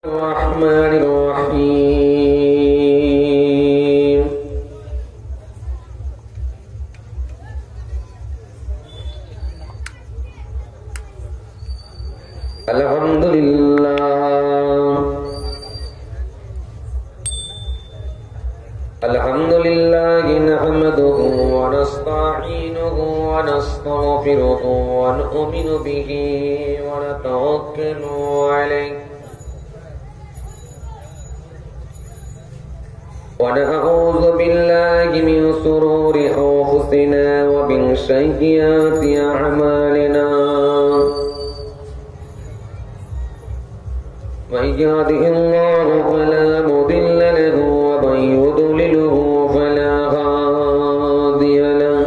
الرحمن الرحيم الحمد لله نحمده ونستعينه ونستغفره ونؤمن به ونتوكل عليه ونعوذ بالله من شرور أنفسنا ومن سيئات أعمالنا من يهده الله فلا مضل له ومن يضلله فلا هادي له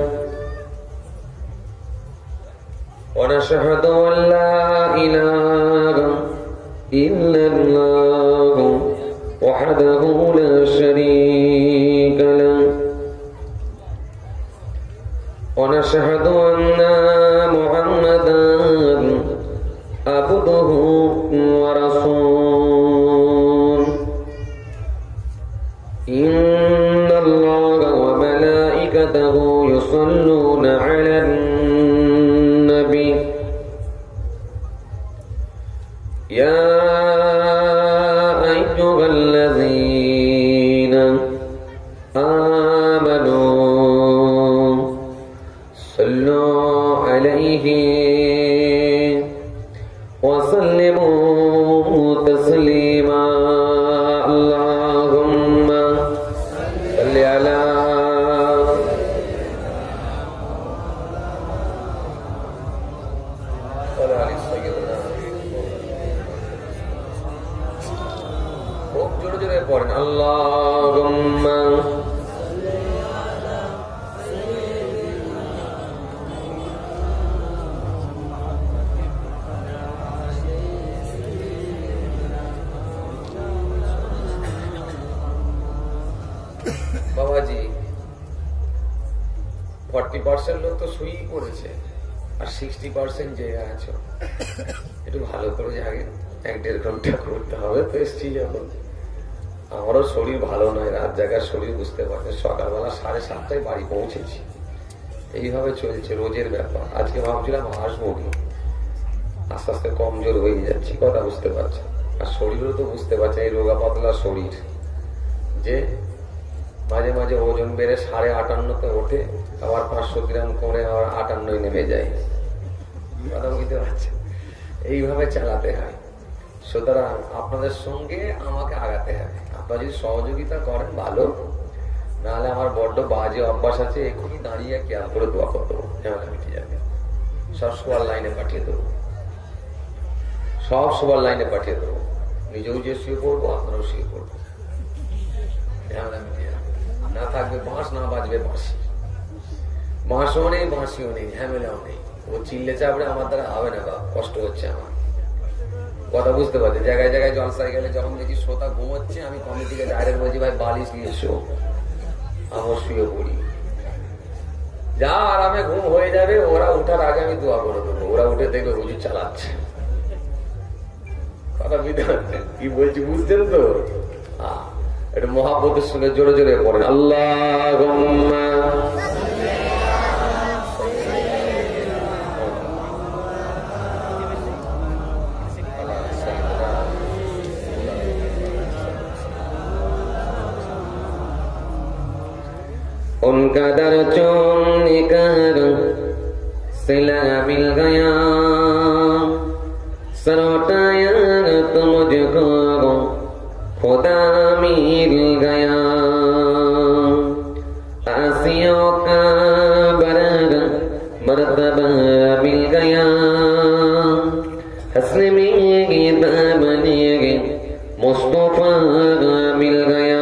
ونشهد أن لا إله إلا الله وحده لا شريك له ونشهد أن محمدا عبده ورسوله إن الله وملائكته يصلون على النبي يا أيها الذين آمنوا صلوا عليه وسلموا تسليما اللهم صل على খুব জোরে জোরে পড়েন আল্লাহুম্মা বাবাজি 40% লোক তো শুয়েই পড়েছে আর 60% জেগে আছো একটু ভালো করে জাগে 1-1.5 ঘন্টা করতে হবে তো এসছি যখন আমারও শরীর ভালো নয় রাত জাগার শরীর বুঝতে পারছে সকালবেলা 7:30টায় বাড়ি পৌঁছেছি এইভাবে চলছে রোজের ব্যাপার আজকে ভাবছিলাম আসবো কি আস্তে আস্তে কমজোর হয়ে যাচ্ছি কথা বুঝতে পারছি আর শরীরও তো বুঝতে পারছে এই রোগা পাতলা শরীর যে মাঝে মাঝে ওজন বেড়ে 58.5-তে ওঠে আবার 500 গ্রাম করে আবার 58 নেমে যায় কথা বুঝতে পারছে এইভাবে চালাতে হয় সুতরাং আপনাদের সঙ্গে আমাকে আগাতে হবে আপনারা যদি সহযোগিতা করেন ভালো নাহলে আমার বড্ড বাজে অভ্যাস আছে এখনই দাঁড়িয়ে খেয়াল করে দোয়া করে দেবো ঝামেলা মিটে যাবে সব সবার লাইনে পাঠিয়ে দেবো সব সবার লাইনে পাঠিয়ে দেবো নিজেও যে শুয়ে পড়বো আপনারাও শুয়ে পড়বো ঝামেলা মিটে যাবে না থাকবে বাঁশ না বাজবে বাঁশি বাঁশও নেই বাঁশিও নেই ঝামেলাও নেই ও চিল্লে চাপড়ে আমার দ্বারা হবে না বা কষ্ট হচ্ছে আমার কথা বুঝতে পারছি জায়গায় জায়গায় জলসায় গেলে যখন দেখি শ্রোতা ঘুমোচ্ছে আমি কমিটিকে ডাইরেক্ট বলছি ভাই বালিশ নিয়ে এসো আমার শুয়ে পড়ি যা আরামে ঘুম হয়ে যাবে ওরা উঠার আগে আমি দোয়া করে দেবো ওরা উঠে দেখবে রুজু চালাচ্ছে কথা বুঝতে পারছেন কি বলছি বুঝছেন তো এটা মহাব্বতের সঙ্গে জোরে জোরে পড়েন আল্লাহুম্মা उनका दर चूमने का सिला मिल गया सरोटाया तो मुझको खुदा मिल गया आसियों का बरग मर्तबा मिल गया हसन में बनेगे मुस्तफा मिल गया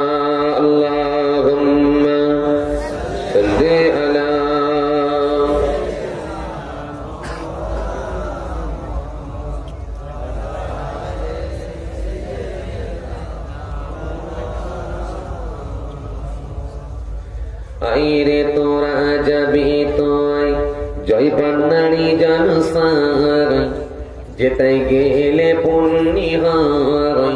अल्लाहुम्मा सल्ली अला আইরে তোরা যাবি তোয় জয় পান্নাড়ি জানসার যেতে গেলে পুণ্যি হার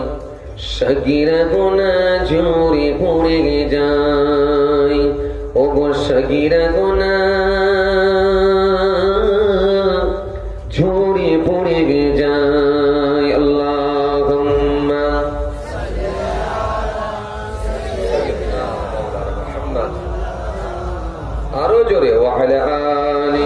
সগীরা গুনাহ ঝরে পড়ে যায় ও গো সগীরা গুনাহ ঝরে পড়ে যায় আল্লাহুম্মা আরো জোরে ওয়া আলা আলি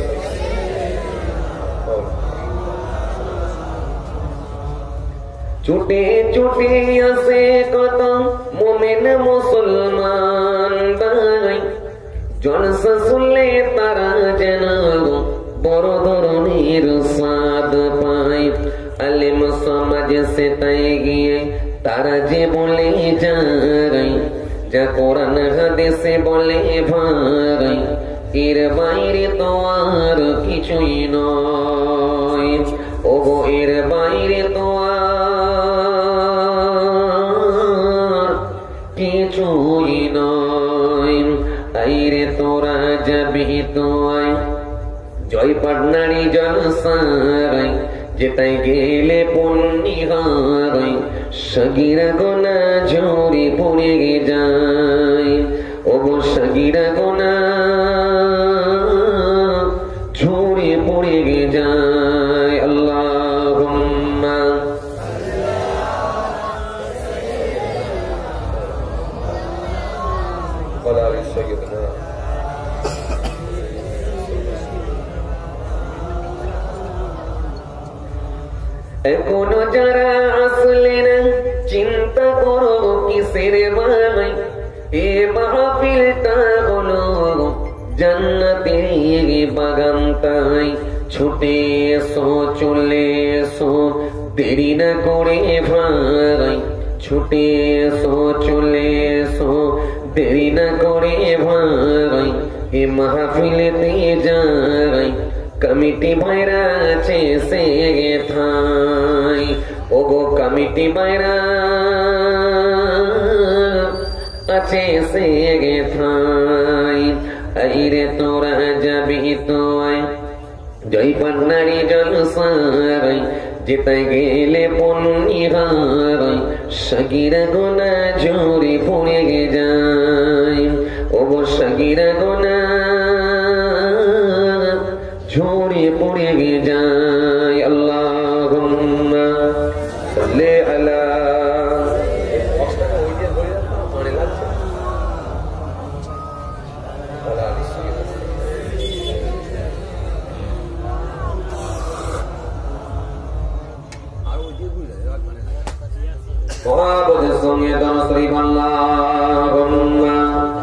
ছুটে ছুটে আসে কত মুমিন মুসলমান ভাই জলসা শুনলে তারা যেন বড় ধরনের স্বাদ পায় আলেম সমাজ সে তাই গিয়ে তারা যে বলে যায় যা কোরআন হাদিসে বলে ভাই এর বাইরে তো আর কিছুই নয় ওগো এর বাইরে তো আর কিছুই নয় আইরে তোরা যাবি তো জয় পাটনারি জলসায় যেটাই গেলে পুণ্যি হয় সগীরা গুনাহ ঝরে পড়ে যায় ওগো সগীরা গুনাহ ঝরে পড়ে যায় আল্লাহুম্মা ওয়া আলা সাইয়্যিদিনা এখনো যারা আসলে না চিন্তা করো কিসের ভাই এ মাহফিলটা হলো জান্নাতের বাগান তাই ছুটে এসো চলে এসো দেরি না করে ভাই ছুটে এসো চলে এসো দেরি না করে ভাই এ মাহফিলেতে যাই কমিটি ভাইরা আছে সে থাই ওগো কমিটি ভাইরা আছে সে থাই আইরে তোরা যাবি তো জয় পান্নারি জলসায় যেতে গেলে পুণ্যি হয় সগীরা গুনাহ ঝরে পড়ে যায় ওগো সগীরা গুনাহ ঝরে পড়ে যায় আল্লাহুম্মা সাল্লি আলা মহাবুদ সঙ্গে দন শ্রী আল্লাহুম্মা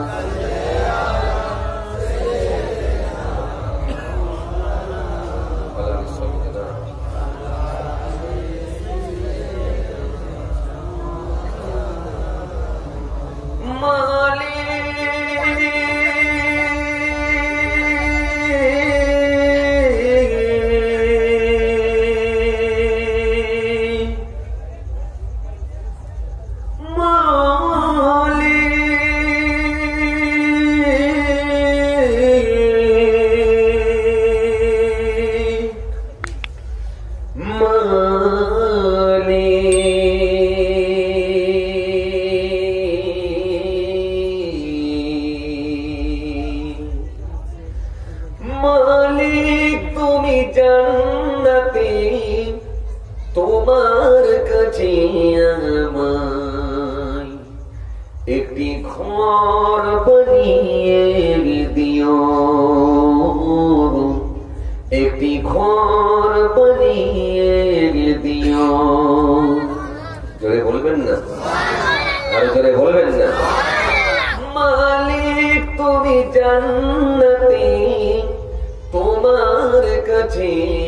মালিক তুমি জান্নাতে তোমার কাছে আমায় একটি ঘর বানিয়ে দিও একটি ঘর বানিয়ে দিও জোরে বলবেন না আরো জোরে বলবেন না মালিক তুমি জান্নাতে তোমার কাছে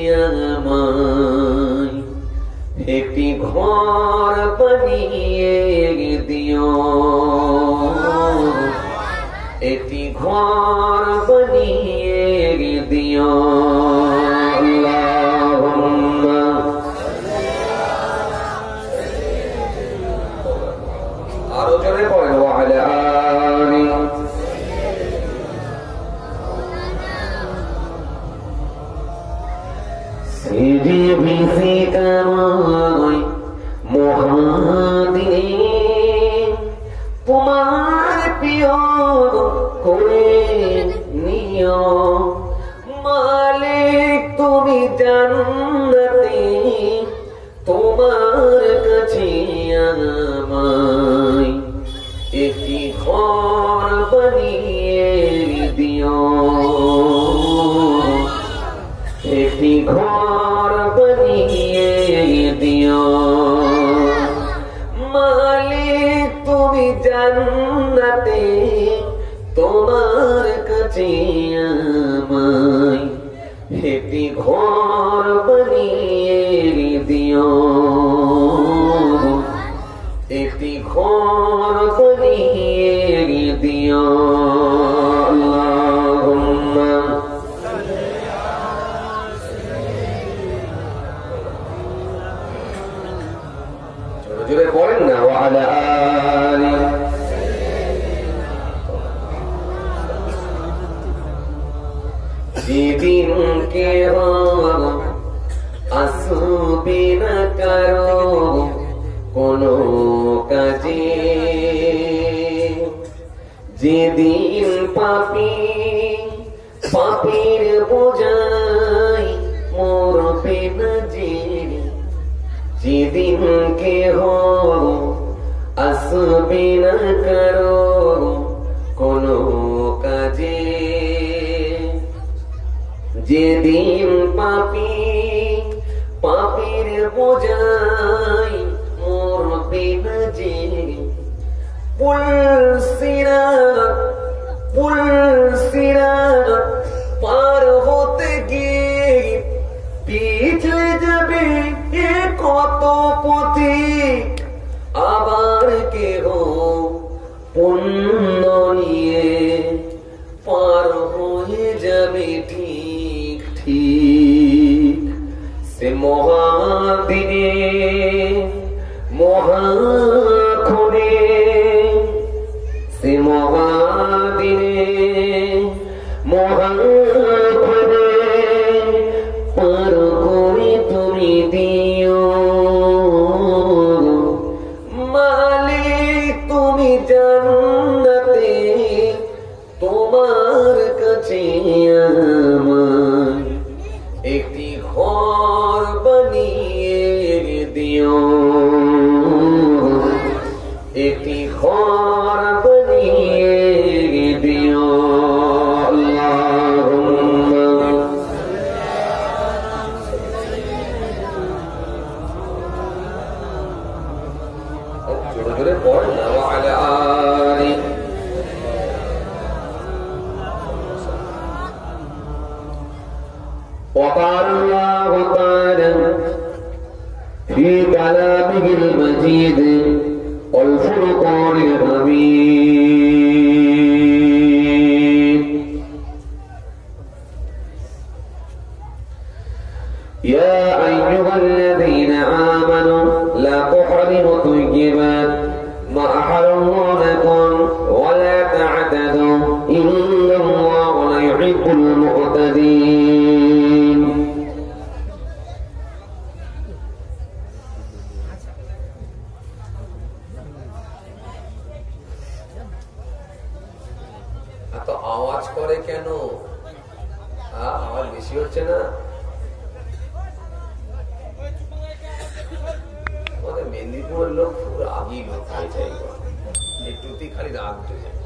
আমায় একটি ঘর বানিয়ে দিও একটি ঘর বানিয়ে দিও আল্লাহুম্মা আরো জোরে পড়েন ওয়া আলা আলি সিজি বিসি কামাই মহান ঘর বানিয়ে দিও মালিক তুমি জান্নাতে তোমার কাছে আমায় একটি ঘর বানিয়ে দিও একটি ঘর বানিয়ে দিও আল্লাহুম্মা জোরে জোরে বলেন না ওয়া আলা আলি যেদিন কেউ আসবে না কারো কোনো কাজে যেদিন পাপীর বোঝাই মরবে না যেদিন কেহ আসবে না কারো কোনো কাজে যেদিন পাপীর বোঝাই মরবে না পুলসিরাত পার হতে গিয়ে পিছলে যাবে কত পথিক আবার কেহ পুণ্য নিয়ে পার হয়ে যাবে ঠিক ঠিক সে মহাদিনে মহাক্ষণে সে মহাদিনে মহাক্ষণে পার করে তুমি দিও মালিক তুমি জান্নাতে তোমার কাছে আমায় একটি ঘর বানিয়ে দিও একটি ঘর বানিয়ে দিও আল্লাহুম্মা জোরে জোরে পড় না ওয়া আলা আলি وقال الله تعالى في كلامه المجيد والفرقان الحميد يا أيها الذين آمنوا لا تحرموا طيبات ما أحل الله لكم ولا تعتدوا إن الله لا يحب المعتدين এত আওয়াজ করে কেন? আওয়াজ বেশি হচ্ছে না? আমাদের মেদিনীপুরের লোক খুব রাগী লোক, একটুতেই খালি রাগ উঠে যায়।